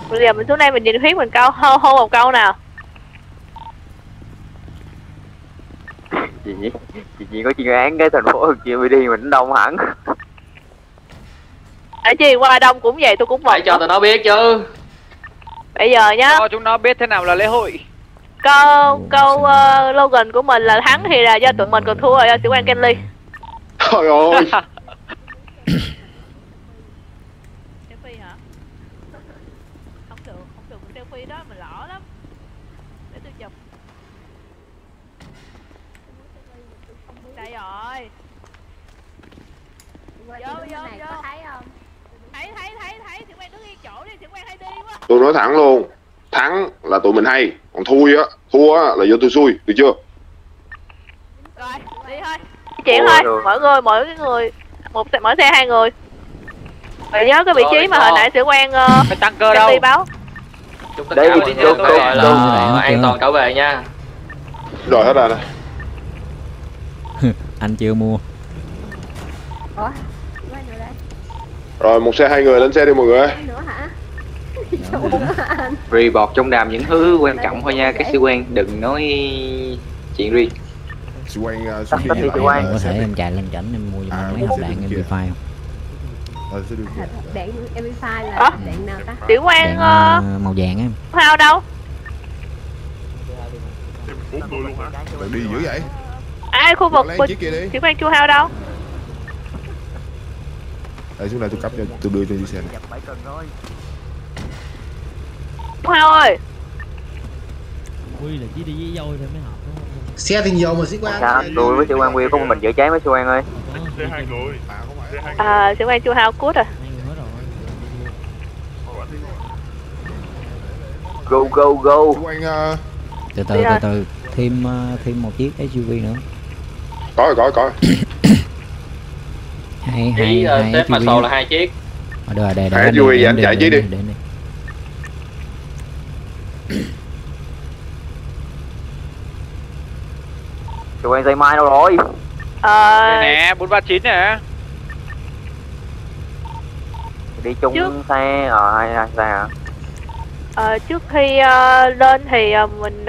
Bây giờ mình xuống đây mình nhìn phía mình câu hô một câu nào. Chị có chuyên án cái thành phố Hồ Chí Minh đi mình đông hẳn. Ở chi qua đông cũng vậy, tôi cũng một. Phải cho tụi nó biết chứ. Bây giờ nhá. Cho chúng nó biết thế nào là lễ hội. Câu slogan của mình là thắng thì là do tụi mình, còn thua là do sĩ quan Kenly. Trời ơi. Selfie hả? Không được selfie đó mình lỡ lắm. Để tôi chụp. Đây rồi. Vô. Có thấy không? Thấy sĩ quan đứng yên chỗ đi, sĩ quan hay đi quá. Tôi nói thẳng luôn, thắng là tụi mình hay, còn thua là do tôi xui, được chưa? Rồi, đi thôi. Chuyện thôi, mỗi người mỗi xe 2 người. Rồi nhớ cái vị trí mà hồi nãy sĩ quan phải tăng cơ đâu. báo. Chúc tất cả quý theo tôi gọi là an toàn trở về nha. Rồi hết rồi nè. Anh chưa mua. Ủa? Rồi một xe 2 người lên xe đi mọi người. Nữa hả? Report trong đàm những thứ quan trọng thôi nha, các sĩ quan đừng nói chuyện riêng. Sĩ quan xuống đi sĩ quan. Có thể em chạy lên cảnh em mua cho mấy hộp đạn MP5 không? Đạn MP5 là đạn nào ta? Sĩ quan màu vàng em. Hao đâu? Đi dữ vậy? Ai khu vực sĩ quan Chu Hao đâu? Đây xuống đây tôi cấp cho, tôi đưa cho đi xe này. Chu Hao ơi. Quy là chỉ đi với dôi thôi mới hợp đúng không? Xe thì nhiều mà sĩ quan. Tôi với sĩ quan Quy có một mình chữa cháy mấy sĩ quan ơi. Hai người. Sĩ quan Chu Hao cút rồi. Go. Sĩ quan từ thêm một chiếc SUV nữa. Có. hai Tết mà sầu là 2 chiếc. Đây SUV vậy anh chạy chiếc đi. Sĩ quan dây mai đâu rồi? Đây nè, 439 nè. Đi chung xe hai xe hả? Trước khi lên thì mình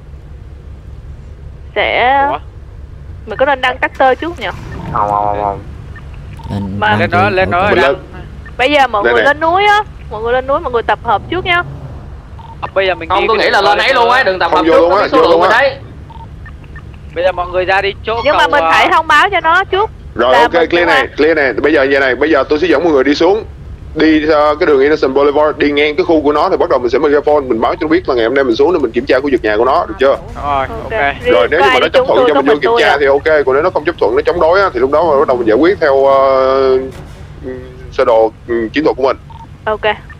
sẽ mình có nên đăng Tactor trước nhỉ? Không. Lên nói. Bây giờ mọi người lên núi á, mọi người tập hợp trước nha. Bây giờ mình không, tôi nghĩ là lên ấy luôn á, đừng tập hợp trước cái số lượng mình thấy. Bây giờ mọi người ra đi chỗ. Nhưng mà mình phải thông báo cho nó trước. Rồi ok, clear này. Bây giờ như này, bây giờ tôi sẽ dẫn mọi người đi xuống. Đi cái đường Innocent Boulevard, đi ngang cái khu của nó thì bắt đầu mình sẽ megaphone, mình báo cho nó biết là ngày hôm nay mình xuống để mình kiểm tra khu vực nhà của nó, được chưa? Rồi, ok. Rồi nếu như mà nó chấp thuận cho mình vô kiểm tra thì ok, còn nếu nó không chấp thuận, nó chống đối á, thì lúc đó mình bắt đầu mình giải quyết theo sơ đồ chiến thuật của mình. Ok.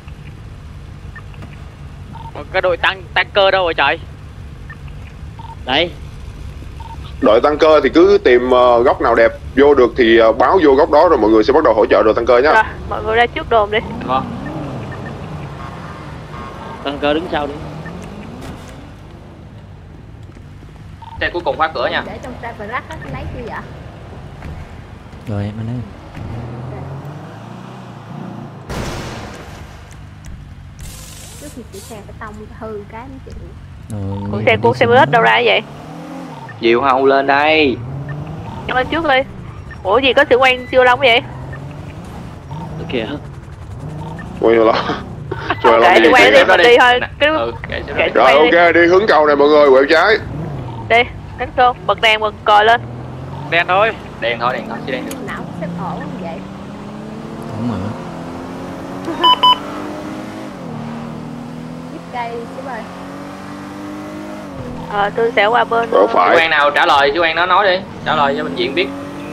Cái đội tăng cơ đâu rồi trời? Đấy. Đội tăng cơ thì cứ tìm góc nào đẹp vô được thì báo vô góc đó, rồi mọi người sẽ bắt đầu hỗ trợ đội tăng cơ nhá. Rồi, mọi người ra trước đồn đi. Tăng cơ đứng sau đi. Xe cuối cùng khóa cửa nha. Để trong xe và rác lấy chi vậy? Rồi em anh ơi. Trước khi chị xe phải tông hư cái mới chịu. Con xe bus đâu ra vậy? Diệu Hồng lên đây. Em lên trước đi. Ủa gì có sĩ quan chưa long vậy? Được kìa. Quay rồi Kệ sĩ quan đi, mình đi thôi. Rồi ok, đi hướng cầu này mọi người, quẹo trái. Đi, đánh vô, bật đèn bật còi lên. Đèn thôi, chỉ đèn được. Não xếp ổn như vậy. Đúng mà. Giúp cây chứ ơi. Tôi sẽ qua bên. Sĩ quan nào trả lời, sĩ quan nó nói đi, trả lời cho bệnh viện biết.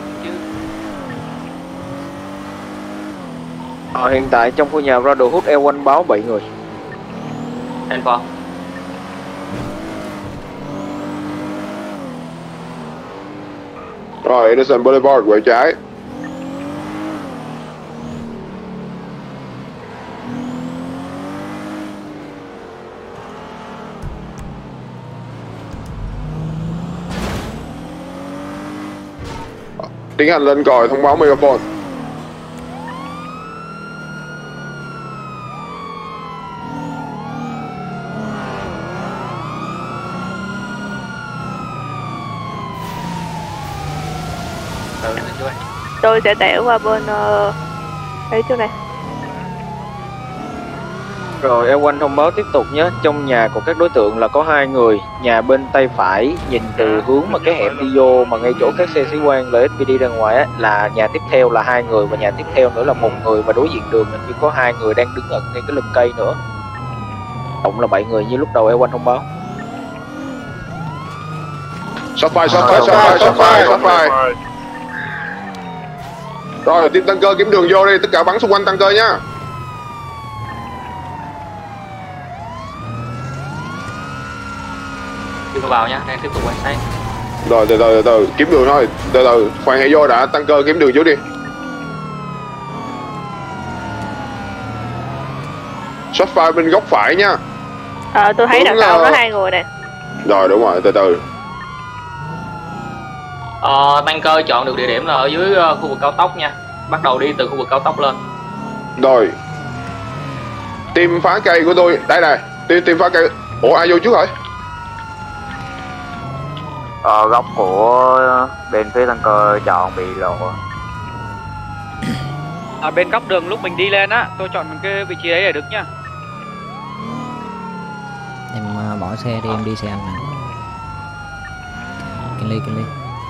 Hiện tại trong khu nhà Brotherhood L1 báo 7 người. Info. Rồi Innocent Boulevard, quẹo trái. Tiến hành lên còi thông báo megaphone. Tôi sẽ tẻo qua bên đấy chỗ này. Rồi Ewan thông báo tiếp tục nhé. Trong nhà của các đối tượng là có 2 người. Nhà bên tay phải nhìn từ hướng mà cái hẻm đi vô mà ngay chỗ các xe sĩ quan và SPD ra ngoài á, là nhà tiếp theo là 2 người và nhà tiếp theo nữa là 1 người, và đối diện đường như có 2 người đang đứng ở ngay cái lùm cây nữa. Tổng là 7 người như lúc đầu Ewan thông báo. Shot fire. Rồi team tăng cơ kiếm đường vô đi, tất cả bắn xung quanh tăng cơ nhá. Đưa vào nhá, đang tiếp tục quan sát. Rồi từ kiếm đường thôi, từ khoan hãy vô đã, tăng cơ kiếm đường trước đi. Shot fire bên góc phải nhá. Tôi thấy đằng sau nó 2 người nè. Rồi đúng rồi, từ. Tăng cơ chọn được địa điểm là ở dưới khu vực cao tốc nha. Bắt đầu đi từ khu vực cao tốc lên. Rồi. Team phá cây của tôi, đây này, team phá cây. Ủa ai vô trước rồi? Góc của bên phía tăng cơ chọn bị lộ. Ở bên góc đường lúc mình đi lên á, tôi chọn cái vị trí đấy để đứng nhá. Em bỏ xe đi, em đi xe anh nè. Kinh ly.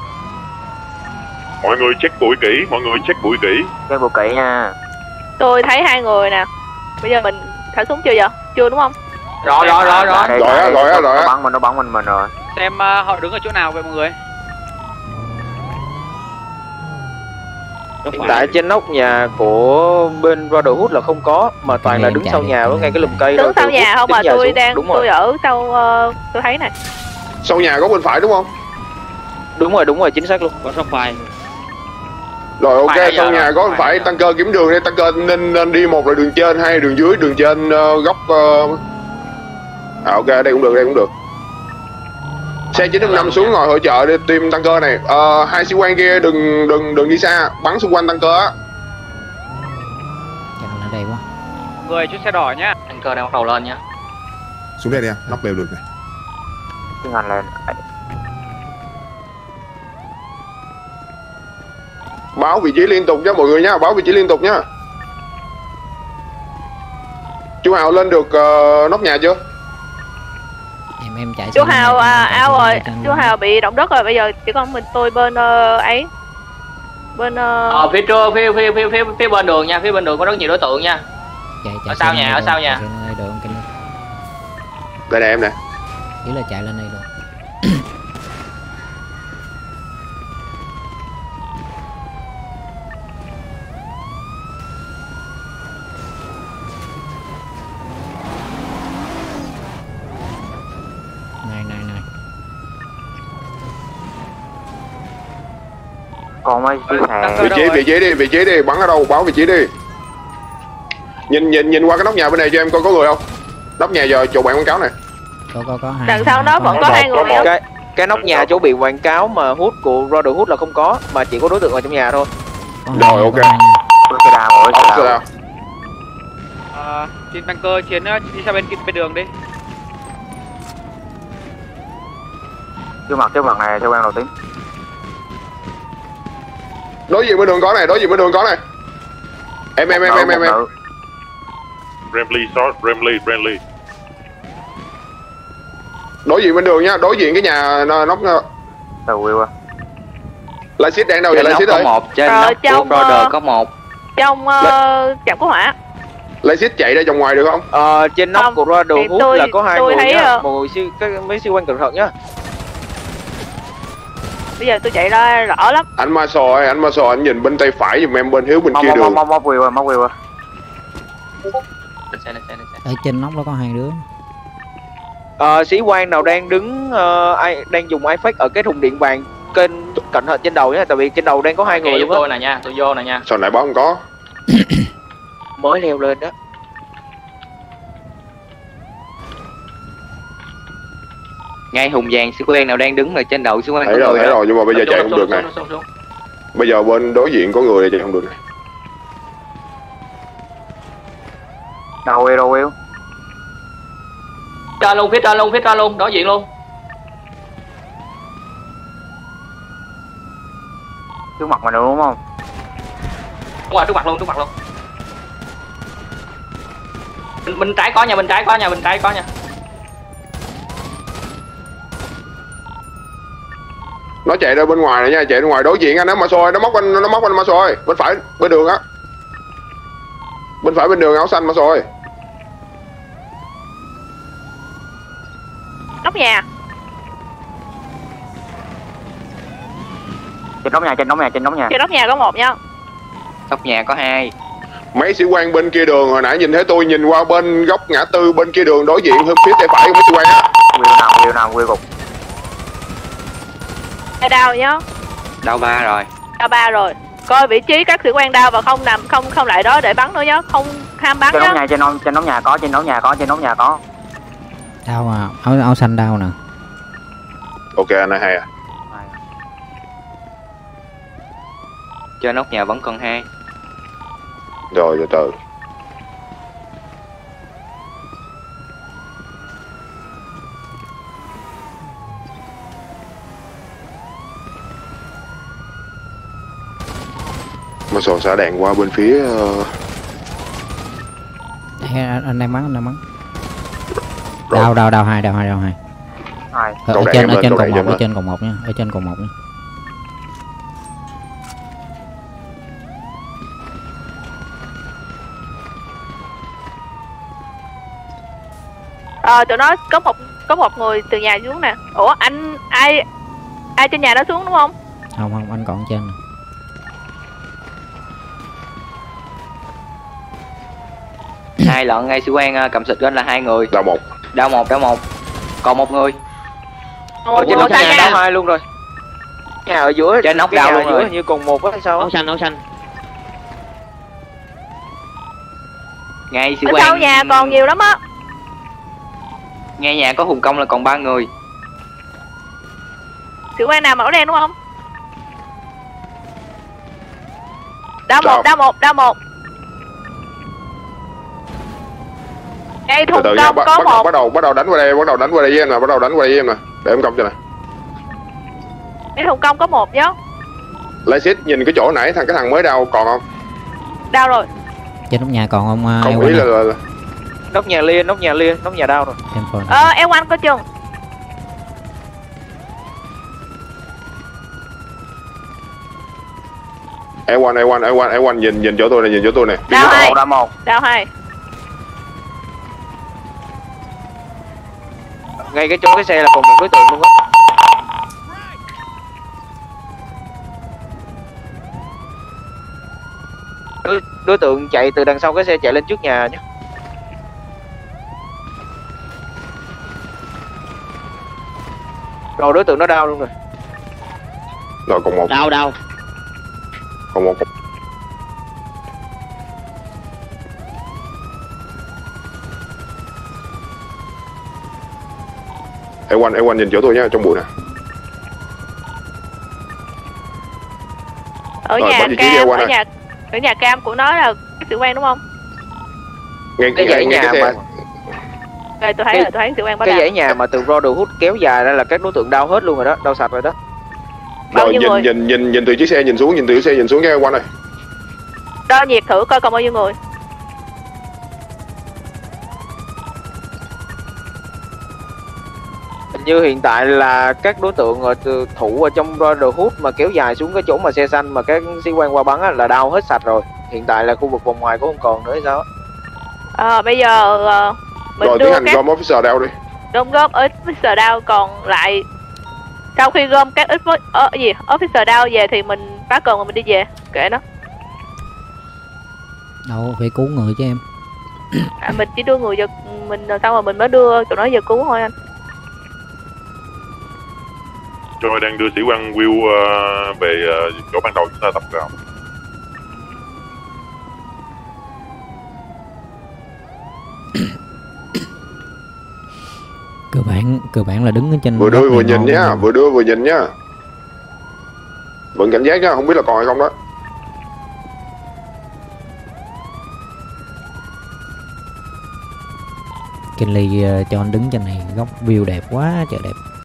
Mọi người check bụi kỹ, Check bụi kỹ nha. Tôi thấy 2 người nè. Bây giờ mình thả súng chưa vậy? Chưa đúng không? Rồi. Rồi á. Nó bắn mình rồi. Xem họ đứng ở chỗ nào vậy mọi người? Hiện tại trên nóc nhà của bên Brotherhood là không có, mà toàn là đứng sau nhà đó, ngay cái lùm cây. Đứng sau nhà không mà tôi ở sau tôi thấy nè. Sau nhà có bên phải đúng không? Đúng rồi, chính xác luôn. Có sóc vai. Rồi ok, sau nhà có bên phải, tăng cơ kiếm đường đi, tăng cơ nên đi một là đường trên hay đường dưới, đường trên góc ok, đây cũng được. Xe 955 xuống ngồi hỗ trợ đi team tăng cơ này. 2 sĩ quan kia đừng đi xa, bắn xung quanh tăng cơ á. Chắc là đây quá. Người chút xe đỏ nhá. Tăng cơ đang bắt đầu lên nhá. Xuống đây đi em, nóc leo được này. Tiếng Anh lên. Báo vị trí liên tục cho mọi người nhá, báo vị trí liên tục nhá. Chú Hào lên được nóc nhà chưa? Em chạy. Chú Hào ao rồi, chú Hào bị động đất rồi, bây giờ chỉ còn mình tôi bên ấy. Bên phía bên đường nha, phía bên đường có rất nhiều đối tượng nha. Chạy ở sau nhà. Đây nè em nè. Chỉ là chạy lên đây luôn. Còn mấy chiếc hàng. Vị trí đi, bắn ở đâu, báo vị trí đi. Nhìn qua cái nóc nhà bên này cho em coi có người không? Nóc nhà giờ chỗ bạn quảng cáo này. Có 2. Đằng sau đó vẫn có 2 người nữa. Cái nóc nhà chỗ bị quảng cáo mà hút của Brotherhood là không có, mà chỉ có đối tượng ở trong nhà thôi. Rồi ok. Team tăng cơ chiến đi sang bên đường đi. Trước mặt này theo quen đầu tím. Đối diện bên đường có này. Em. Bramley. Đối diện bên đường nhá, đối diện cái nhà nóc. Đầu Will. Lightship đang đâu vậy? Lightship ơi. Trên nóc của Brother có 1. Trong trạm cứu hỏa. Lightship chạy ra vòng ngoài được không? Trên nóc của Brotherhood là có 2 người nhá. Mấy siêu quan cẩn thận nhá. Bây giờ tôi chạy ra rõ lắm. Anh Marshall anh nhìn bên tay phải giùm em, bên hiếu bên kia đường. Móc Will. Ở trên nóc nó có 2 đứa. Sĩ quan nào đang đứng đang dùng iFax ở cái thùng điện vàng kênh cẩn thận trên đầu nhé, tại vì trên đầu đang có 2 người luôn á. Tôi vô nè nha. Sao nãy báo không có? Mới leo lên đó. Ngay hùng vàng sĩ quan nào đang đứng ở trên đầu sĩ quan. Thấy rồi, nhưng mà bây giờ chạy không được này. Bây giờ bên đối diện có người chạy không được này. Đâu Will. Phía trên luôn, đối diện luôn. Trước mặt mình đúng không? Qua trước mặt luôn. Bên trái có nha, bên trái có nha. Nó chạy ra bên ngoài này nha, chạy ra ngoài đối diện anh, nó mà xôi, nó móc anh mà xôi, bên phải bên đường á. Bên phải bên đường áo xanh mà xôi. Nóc nhà. Trên nóc nhà. Trên nóc nhà có một nha. Nóc nhà có 2. Mấy sĩ quan bên kia đường hồi nãy nhìn thấy tôi nhìn qua bên góc ngã tư bên kia đường đối diện phía tay phải của mấy sĩ quan á. Will gục. Đau nhá. Đau 3 rồi. Đau 3 rồi. Coi vị trí các sĩ quan đau và không nằm không lại đó để bắn nữa nhá, không ham bắn nhá. Trên nóc nhà có. Đau à, áo xanh đau nè. Ok anh này hay à. Trên nóc nhà vẫn còn 2. Rồi từ từ. Mà sổ xả đạn qua bên phía Anh đang bắn. Đau 2. Ở trên cổng 1 nha. Tụi nó có một người từ nhà xuống nè. Ủa anh ai trên nhà đó xuống đúng không? Không, anh còn trên nè. Hai lận, ngay sĩ quan cầm xịt lên là 2 người. Đau một. Còn 1 người. Ở trên nóc nhà đau 2 luôn rồi. Nhà ở giữa. Trên nóc đau luôn rồi. Như cùng 1 á hay sao? Áo xanh. Ngay sĩ Ở quan. sau nhà còn nhiều lắm á. Ngay nhà có Hùng Công là còn 3 người. Sĩ quan nào màu đen đúng không? Đau một. Đây thùng công có một. Bắt đầu đánh qua đây với em nè, để em công cho nè. Đây thùng công có một nhá. Lấy xít nhìn cái chỗ nãy cái thằng mới đau còn không? Đau rồi. Trên nóc nhà còn không? Không ý là Nóc nhà đau rồi. Em anh có chừng. A1 nhìn chỗ tôi này. Đau 2. Ngay cái chỗ cái xe là còn một đối tượng luôn á. Đối tượng chạy từ đằng sau cái xe chạy lên trước nhà nhé. Rồi đối tượng nó đau luôn rồi. Rồi còn một. Đau. Còn một. A1 nhìn chỗ tôi nhá, trong bụi nè. Ở rồi, nhà cam của nó là cái sĩ quan đúng không? Ngay cái xe. Rồi tôi thấy sĩ quan bắt cái dãy nhà mà từ Brotherhood kéo dài ra là các đối tượng đau hết luôn rồi đó, đau sạch rồi đó. Rồi nhìn từ chiếc xe nhìn xuống nha A1 này. Đo nhiệt thử coi còn bao nhiêu người. Như hiện tại là các đối tượng thủ ở trong Brotherhood mà kéo dài xuống cái chỗ mà xe xanh mà các sĩ quan qua bắn á, là đau hết sạch rồi. Hiện tại là khu vực vòng ngoài cũng không còn nữa hay sao á. Bây giờ mình rồi đưa tiến hành gom officer down đi. Gom officer down, còn lại sau khi gom các officer down về thì mình phá cần mà mình đi về, kệ nó. Đâu phải cứu người chứ em. Mình chỉ đưa người cho mình rồi xong rồi mình mới đưa tụi nó về cứu thôi anh. Tôi đang đưa sĩ quan Will về chỗ ban đầu chúng ta tập vào. cơ bản là đứng ở trên vừa đưa vừa nhìn nhá, vẫn cảnh giác nhá, không biết là còn hay không đó. Kinley cho anh đứng trên này, góc view đẹp quá trời đẹp.